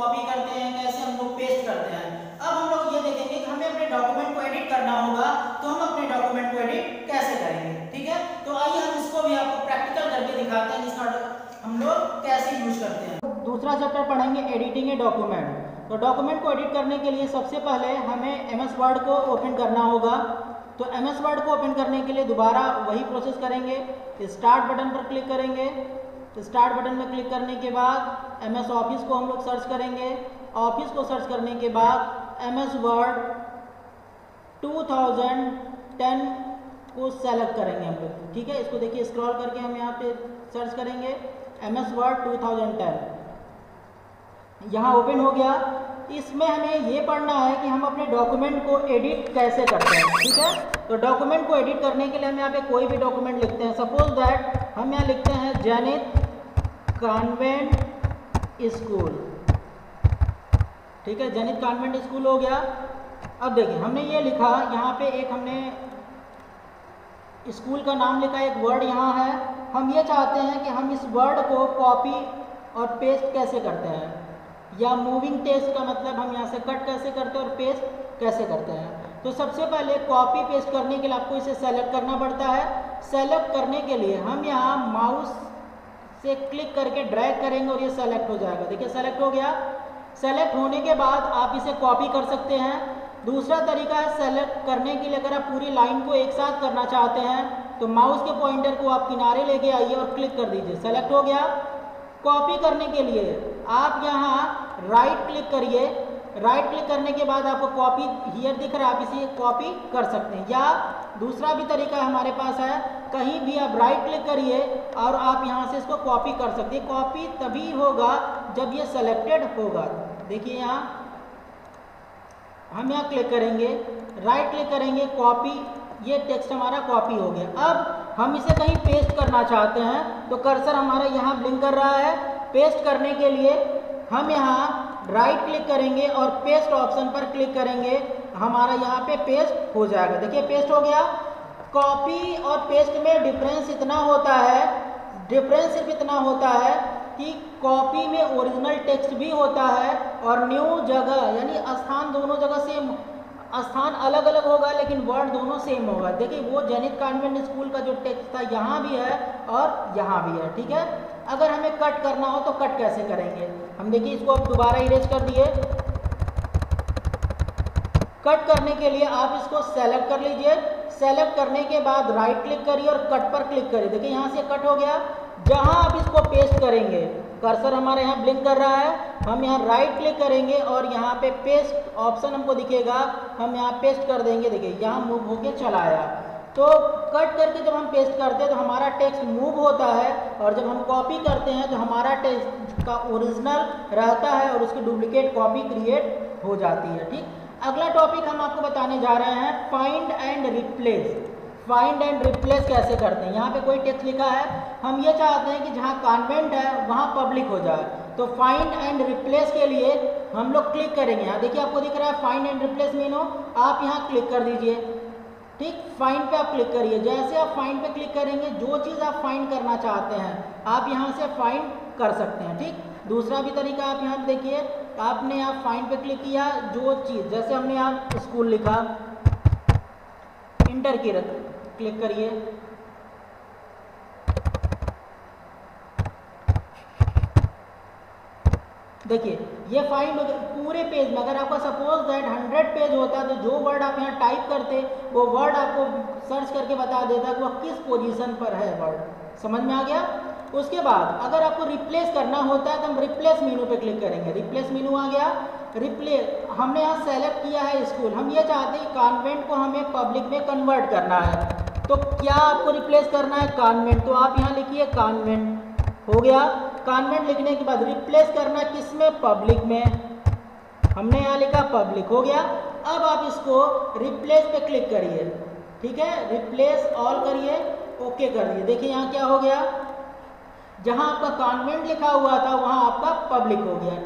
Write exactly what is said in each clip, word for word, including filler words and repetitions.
Copy करते हैं, कैसे हम लोग पेस्ट करते हैं। अब हम लोग ये देखेंगे कि हमें अपने डॉक्यूमेंट को एडिट करना होगा, तो हम अपने डॉक्यूमेंट को एडिट कैसे करेंगे। ठीक है, तो आइए हम इसको भी आपको प्रैक्टिकल करके दिखाते हैं, जिसका हम लोग कैसे यूज करते हैं। दूसरा चैप्टर पढ़ेंगे एडिटिंग ए डॉक्यूमेंट। तो डॉक्यूमेंट को एडिट करने के लिए सबसे पहले हमें एम एस वर्ड को ओपन करना होगा। तो एम एस वर्ड को ओपन करने के लिए दोबारा वही प्रोसेस करेंगे, स्टार्ट बटन पर क्लिक करेंगे। स्टार्ट बटन में क्लिक करने के बाद एम एस ऑफिस को हम लोग सर्च करेंगे। ऑफिस को सर्च करने के बाद M S word two thousand ten को सेलेक्ट करेंगे हम लोग। ठीक है, इसको देखिए स्क्रॉल करके हम यहाँ पे सर्च करेंगे M S word two thousand ten, यहाँ ओपन हो गया। इसमें हमें ये पढ़ना है कि हम अपने डॉक्यूमेंट को एडिट कैसे करते हैं। ठीक है, तो डॉक्यूमेंट को एडिट करने के लिए हम यहाँ पे कोई भी डॉक्यूमेंट लिखते हैं। सपोज दैट हम यहाँ लिखते हैं जेनिथ कॉन्वेंट स्कूल। ठीक है, जेनिथ कॉन्वेंट स्कूल हो गया। अब देखिए हमने ये लिखा, यहाँ पे एक हमने स्कूल का नाम लिखा, एक वर्ड यहाँ है। हम ये चाहते हैं कि हम इस वर्ड को कॉपी और पेस्ट कैसे करते हैं, या मूविंग टेस्ट का मतलब हम यहाँ से कट कैसे करते हैं और पेस्ट कैसे करते हैं। तो सबसे पहले कॉपी पेस्ट करने के लिए आपको इसे सेलेक्ट करना पड़ता है। सेलेक्ट करने के लिए हम यहाँ माउस से क्लिक करके ड्रैग करेंगे और ये सेलेक्ट हो जाएगा। देखिए सेलेक्ट हो गया। सेलेक्ट होने के बाद आप इसे कॉपी कर सकते हैं। दूसरा तरीका है सेलेक्ट करने के लिए, अगर आप पूरी लाइन को एक साथ करना चाहते हैं तो माउस के पॉइंटर को आप किनारे लेके आइए और क्लिक कर दीजिए। सेलेक्ट हो गया। कॉपी करने के लिए आप यहाँ राइट क्लिक करिए। राइट क्लिक करने के बाद आपको कॉपी हियर दिख रहा है, आप इसे कॉपी कर सकते हैं। या दूसरा भी तरीका हमारे पास है, कहीं भी आप राइट क्लिक करिए और आप यहाँ से इसको कॉपी कर सकते हैं। कॉपी तभी होगा जब ये सेलेक्टेड होगा। देखिए यहाँ हम यहाँ क्लिक करेंगे, राइट क्लिक करेंगे, कॉपी, ये टेक्स्ट हमारा कॉपी हो गया। अब हम इसे कहीं पेस्ट करना चाहते हैं तो कर्सर हमारा यहाँ ब्लिंक कर रहा है। पेस्ट करने के लिए हम यहाँ राइट क्लिक करेंगे और पेस्ट ऑप्शन पर क्लिक करेंगे, हमारा यहाँ पे पेस्ट हो जाएगा। देखिए पेस्ट हो गया। कॉपी और पेस्ट में डिफरेंस इतना होता है, डिफरेंस सिर्फ इतना होता है कि कॉपी में ओरिजिनल टेक्स्ट भी होता है और न्यू जगह यानी स्थान दोनों जगह सेम, स्थान अलग अलग होगा लेकिन वर्ड दोनों सेम होगा। देखिए वो जेनिथ कॉन्वेंट स्कूल का जो टेक्स्ट था यहाँ भी है और यहाँ भी है। ठीक है, अगर हमें कट करना हो तो कट कैसे करेंगे, हम देखिए इसको अब दोबारा इरेज कर दिए। कट करने के लिए आप इसको सेलेक्ट कर लीजिए। सेलेक्ट करने के बाद राइट क्लिक करिए और कट पर क्लिक करिए। देखिए यहाँ से कट हो गया। जहाँ आप इसको पेस्ट करेंगे, कर्सर हमारे यहाँ ब्लिंक कर रहा है, हम यहाँ राइट क्लिक करेंगे और यहाँ पे पेस्ट ऑप्शन हमको दिखेगा, हम यहाँ पेस्ट कर देंगे। देखिए यहाँ मूव होके चला आया। तो कट करके जब हम पेस्ट करते हैं तो हमारा टेक्स्ट मूव होता है, और जब हम कॉपी करते हैं तो हमारा टेक्स्ट का ओरिजिनल रहता है और उसकी डुप्लीकेट कॉपी क्रिएट हो जाती है। ठीक, अगला टॉपिक हम आपको बताने जा रहे हैं find and replace. Find and replace कैसे करते हैं। यहाँ पे कोई टेक्स्ट लिखा है, हम ये चाहते हैं कि जहाँ कॉन्वेंट है वहाँ पब्लिक हो जाए। तो फाइंड एंड रिप्लेस के लिए हम लोग क्लिक करेंगे। यहाँ देखिए आपको दिख रहा है फाइंड एंड रिप्लेस मीनो, आप यहाँ क्लिक कर दीजिए। ठीक, फाइंड पे आप क्लिक करिए। जैसे आप फाइंड पे क्लिक करेंगे, जो चीज़ आप फाइंड करना चाहते हैं आप यहाँ से फाइंड कर सकते हैं। ठीक, दूसरा भी तरीका आप यहाँ देखिए, आपने यहाँ फाइंड पे क्लिक किया, जो चीज़ जैसे हमने यहाँ स्कूल लिखा, इंटर की क्लिक करिए। देखिए ये फाइंड पूरे पेज में, अगर आपका सपोज दैट हंड्रेड पेज होता तो जो वर्ड आप यहाँ टाइप करते वो वर्ड आपको सर्च करके बता देता कि वह किस पोजीशन पर है वर्ड। समझ में आ गया। उसके बाद अगर आपको रिप्लेस करना होता है तो हम रिप्लेस मीनू पे क्लिक करेंगे। रिप्लेस मीनू आ गया। रिप्लेस हमने यहाँ सेलेक्ट किया है स्कूल, हम ये चाहते हैं कॉन्वेंट को हमें पब्लिक में कन्वर्ट करना है। तो क्या आपको रिप्लेस करना है कॉन्वेंट, तो आप यहाँ लिखिए कॉन्वेंट, हो गया। कॉन्वेंट लिखने के बाद रिप्लेस करना किस में, पब्लिक में, हमने यहाँ लिखा पब्लिक, हो गया। अब आप इसको रिप्लेस पे क्लिक करिए। ठीक है, रिप्लेस ऑल करिए, ओके कर दिए। देखिए यहाँ क्या हो गया, जहाँ आपका कॉन्वेंट लिखा हुआ था वहाँ आपका पब्लिक हो गया। ठीक,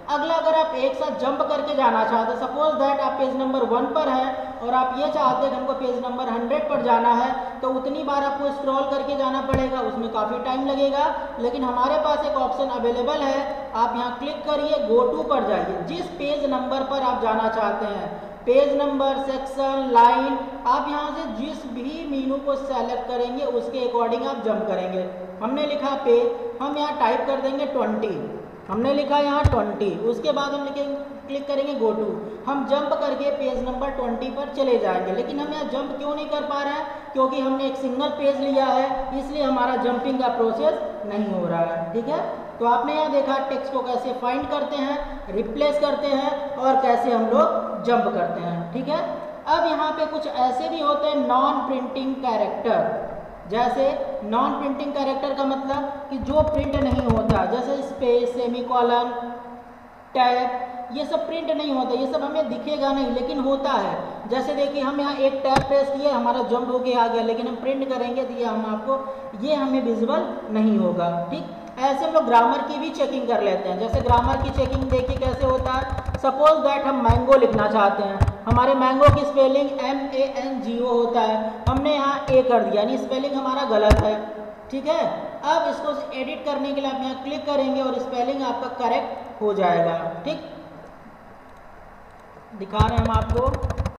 अगला अगर आप एक साथ जंप करके जाना चाहते हैं, सपोज दैट आप पेज नंबर वन पर हैं और आप ये चाहते हैं कि हमको पेज नंबर हंड्रेड पर जाना है, तो उतनी बार आपको स्क्रॉल करके जाना पड़ेगा, उसमें काफ़ी टाइम लगेगा। लेकिन हमारे पास एक ऑप्शन अवेलेबल है, आप यहाँ क्लिक करिए, गो टू पर जाइए, जिस पेज नंबर पर आप जाना चाहते हैं, पेज नंबर, सेक्शन, लाइन, आप यहाँ से जिस भी मीनू को सेलेक्ट करेंगे उसके अकॉर्डिंग आप जंप करेंगे। हमने लिखा पेज, हम यहाँ टाइप कर देंगे ट्वेंटी, हमने लिखा यहाँ ट्वेंटी, उसके बाद हम लिखेंगे, क्लिक करेंगे गो टू, हम जंप करके पेज नंबर ट्वेंटी पर चले जाएंगे। लेकिन हम यहाँ जंप क्यों नहीं कर पा रहे हैं, क्योंकि हमने एक सिंगल पेज लिया है, इसलिए हमारा जंपिंग का प्रोसेस नहीं हो रहा है। ठीक है, तो आपने यहाँ देखा टेक्स्ट को कैसे फाइंड करते हैं, रिप्लेस करते हैं और कैसे हम लोग जंप करते हैं। ठीक है, अब यहाँ पे कुछ ऐसे भी होते हैं नॉन प्रिंटिंग कैरेक्टर, जैसे नॉन प्रिंटिंग कैरेक्टर का मतलब कि जो प्रिंट नहीं होता, जैसे स्पेस, सेमीकोलन, टैब, ये सब प्रिंट नहीं होता, ये सब हमें दिखेगा नहीं लेकिन होता है। जैसे देखिए हम यहाँ एक टैब प्रेस किए, हमारा जंप होके आ गया, लेकिन हम प्रिंट करेंगे तो ये हम आपको, ये हमें विजुअल नहीं होगा। ठीक, ऐसे हम लोग ग्रामर की भी चेकिंग कर लेते हैं। जैसे ग्रामर की चेकिंग देखिए कैसे होता है, सपोज दैट हम मैंगो लिखना चाहते हैं, हमारे मैंगो की spelling M A N G O होता है, हमने यहाँ ए कर दिया, यानी स्पेलिंग हमारा गलत है। ठीक है, अब इसको एडिट करने के लिए आप यहाँ क्लिक करेंगे और स्पेलिंग आपका करेक्ट हो जाएगा। ठीक, दिखा रहे हैं हम आपको।